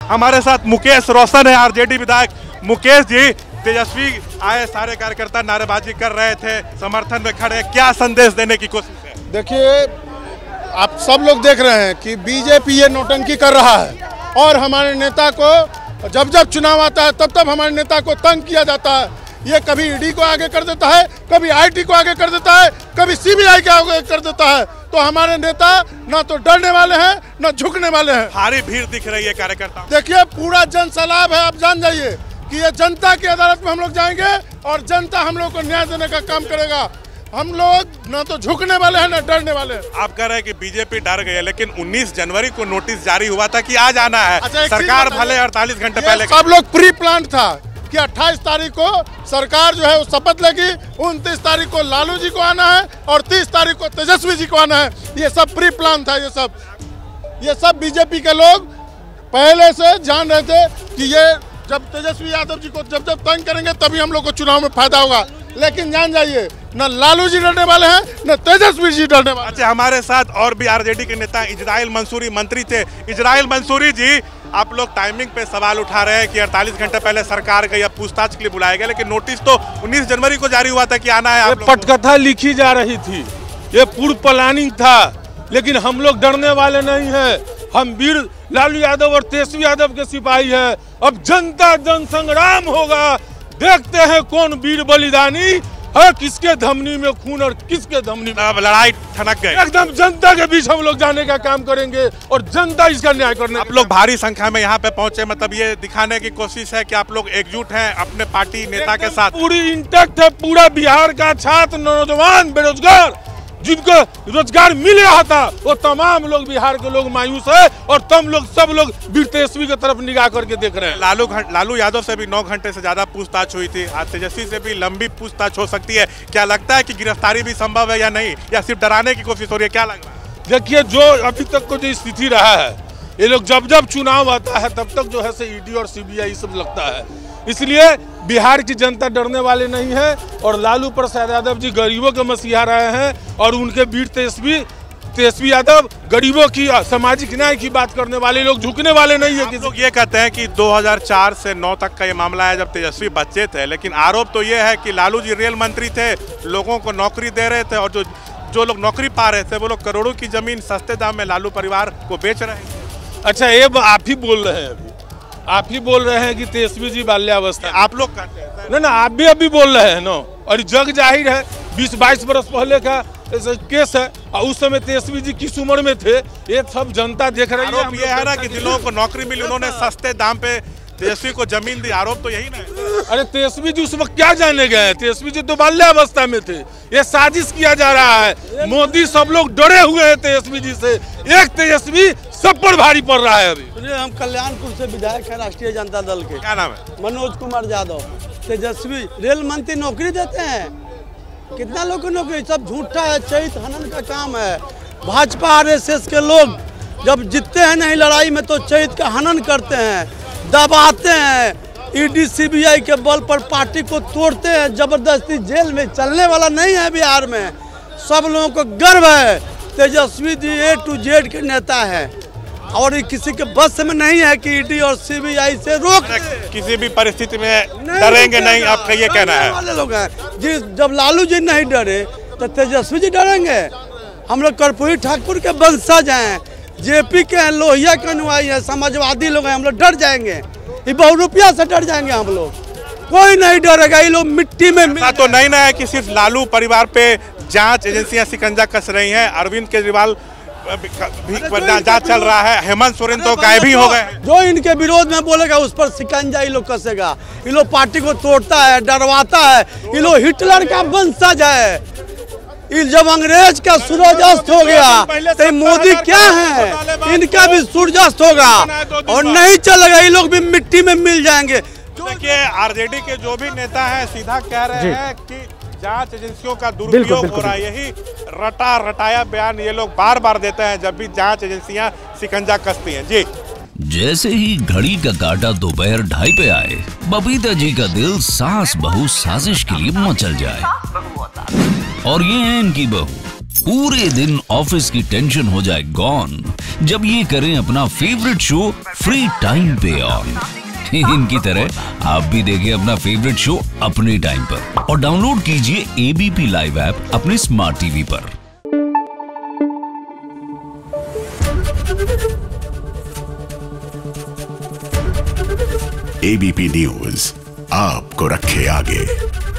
हमारे साथ मुकेश रोशन है, आरजेडी विधायक। मुकेश जी, तेजस्वी आए, सारे कार्यकर्ता नारेबाजी कर रहे थे, समर्थन में खड़े, क्या संदेश देने की कोशिश है? देखिए, आप सब लोग देख रहे हैं कि बीजेपी ये नौटंकी कर रहा है और हमारे नेता को जब जब चुनाव आता है तब तब हमारे नेता को तंग किया जाता है। ये कभी ईडी को आगे कर देता है, कभी आईटी को आगे कर देता है, कभी सीबीआई को आगे कर देता है। तो हमारे नेता ना तो डरने वाले हैं ना झुकने वाले हैं। भारी भीड़ दिख रही है कार्यकर्ता। देखिए, पूरा जन सैलाब है। आप जान जाइए कि ये जनता की अदालत में हम लोग जाएंगे और जनता हम लोग को न्याय देने का काम करेगा। हम लोग ना तो झुकने वाले हैं ना डरने वाले हैं। आप कह रहे हैं कि बीजेपी डर गई है, लेकिन 19 जनवरी को नोटिस जारी हुआ था कि आज आना है। अच्छा, सरकार भले 48 घंटे पहले, सब लोग प्री प्लान था कि 28 तारीख को सरकार जो है वो शपथ लेगी, 29 तारीख को लालू जी को आना है और 30 तारीख को तेजस्वी जी को आना है। ये सब प्री प्लान था। ये सब बीजेपी के लोग पहले से जान रहे थे कि ये जब तेजस्वी यादव जी को जब तंग करेंगे तभी हम लोग को चुनाव में फायदा होगा। लेकिन जान जाइए, न लालू जी डरने वाले हैं न तेजस्वी जी डरने वाले। अच्छा, हमारे साथ और भी आरजेडी के नेता इजराइल मंसूरी मंत्री थे। इजराइल मंसूरी जी, आप लोग टाइमिंग पे सवाल उठा रहे हैं कि 48 घंटे पहले सरकार गई, अब पूछताछ के लिए बुलाया गया, लेकिन नोटिस तो 19 जनवरी को जारी हुआ था कि आना है। पटकथा लिखी जा रही थी, ये पूर्व प्लानिंग था, लेकिन हम लोग डरने वाले नहीं हैं। हम वीर लालू यादव और तेजस्वी यादव के सिपाही हैं। अब जनता जन संग्राम होगा, देखते हैं कौन वीर बलिदानी है, किसके धमनी में खून और किसके धमनी में। अब लड़ाई ठनक गई। एकदम जनता के बीच हम लोग जाने का काम करेंगे और जनता इसका न्याय करने। आप लोग भारी संख्या में यहाँ पे पहुंचे, मतलब ये दिखाने की कोशिश है कि आप लोग एकजुट हैं अपने पार्टी नेता के साथ। पूरी इंटैक्ट है। पूरा बिहार का छात्र, नौजवान, बेरोजगार, जिनको रोजगार मिल रहा था, वो तमाम लोग, बिहार के लोग मायूस है और सब लोग वीर तेजस्वी की तरफ निगाह करके देख रहे हैं। लालू यादव से भी 9 घंटे से ज्यादा पूछताछ हुई थी, आज तेजस्वी से भी लंबी पूछताछ हो सकती है। क्या लगता है कि गिरफ्तारी भी संभव है या नहीं, या सिर्फ डराने की कोशिश हो रही है? क्या लग रहा है? देखिए, जो अभी तक को जो स्थिति रहा है, ये लोग जब जब चुनाव आता है तब तक जो है से ईडी और सीबीआई सब लगता है। इसलिए बिहार की जनता डरने वाले नहीं है और लालू प्रसाद यादव जी गरीबों के मसीहा रहे हैं और उनके वीर तेजस्वी यादव गरीबों की, सामाजिक न्याय की बात करने वाले लोग झुकने वाले नहीं है। लोग ये कहते हैं कि 2004 से 9 तक का ये मामला है जब तेजस्वी बच्चे थे, लेकिन आरोप तो ये है कि लालू जी रेल मंत्री थे, लोगों को नौकरी दे रहे थे और जो लोग नौकरी पा रहे थे वो लोग करोड़ों की जमीन सस्ते दाम में लालू परिवार को बेच रहे हैं। अच्छा, ये आप ही बोल रहे हैं, अभी आप ही बोल रहे हैं कि तेजस्वी जी बाल्यावस्था। आप लोग कहते हैं ना, आप भी अभी बोल रहे हैं ना, और जग जाहिर है 20-22 बरस पहले का केस है और उस समय तेजस्वी जी किस उम्र में थे, ये सब जनता देख रही है। ये है ना कि जिन लोगों को नौकरी मिली उन्होंने सस्ते दाम पे तेजस्वी को जमीन दी, आरोप तो यही ना है। अरे तेजस्वी जी उस वक्त क्या जाने गए? तेजस्वी जी तो बाल्यावस्था में थे। ये साजिश किया जा रहा है। मोदी सब लोग डरे हुए हैं तेजस्वी जी से। एक तेजस्वी सब पर भारी पड़ रहा है। अभी हम कल्याणपुर से विधायक है राष्ट्रीय जनता दल के। क्या नाम है? मनोज कुमार यादव। तेजस्वी रेल मंत्री नौकरी देते हैं, कितना लोग को नौकरी? सब झूठा है, चैत हनन का काम है। भाजपा आरएसएस के लोग जब जीतते हैं नहीं लड़ाई में तो चैत का हनन करते हैं, दबाते हैं, ईडी सीबीआई के बल पर पार्टी को तोड़ते हैं, जबरदस्ती जेल में चलने वाला नहीं है बिहार में। सब लोगों को गर्व है, Tejashwi ji A to Z के नेता है और ये किसी के बस में नहीं है कि ईडी और सीबीआई से रोक। किसी भी परिस्थिति में डरेंगे नहीं, आपका ये कहना है? वाले लोग हैं जी, जब लालू जी नहीं डरे तो तेजस्वी जी डरेंगे। हम लोग कर्पूरी ठाकुर के वंशज हैं, जेपी के हैं, लोहिया के अनुयायी हैं, समाजवादी लोग हैं, हम लोग डर जाएंगे? ये बहुरूपिया से डर जाएंगे हम लोग? कोई नहीं डरेगा। ये लोग मिट्टी में तो नहीं ना है कि सिर्फ लालू परिवार पे जांच एजेंसियां शिकंजा कस रही हैं। अरविंद केजरीवाल जांच चल रहा है, हेमंत सोरेन तो गायब ही हो गए। जो इनके विरोध में बोलेगा उस पर शिकंजा ये लोग कसेगा। ये लोग पार्टी को तोड़ता है, डरवाता है। ये लोग हिटलर का वंशज है। जब अंग्रेज का सूरजास्त हो गया तो मोदी क्या है, इनका भी सूरजास्त होगा और नहीं चलेगा। ये लोग भी मिट्टी में मिल जाएंगे। देखिए, आरजेडी के जो भी नेता हैं सीधा कह रहे हैं कि जांच एजेंसियों का दुरुपयोग हो रहा है। यही रटाया बयान ये लोग बार बार देते हैं जब भी जांच एजेंसियां शिकंजा कसती हैं। जी, जैसे ही घड़ी का काटा दोपहर 2:30 पे आए, बबीता जी का दिल सास बहू साजिश के लिए मचल जाए। और ये है इनकी बहू, पूरे दिन ऑफिस की टेंशन हो जाए गॉन, जब ये करें अपना फेवरेट शो फ्री टाइम पे ऑन। इनकी तरह आप भी देखें अपना फेवरेट शो अपने टाइम पर और डाउनलोड कीजिए एबीपी लाइव ऐप अपने स्मार्ट टीवी पर। एबीपी न्यूज आपको रखे आगे।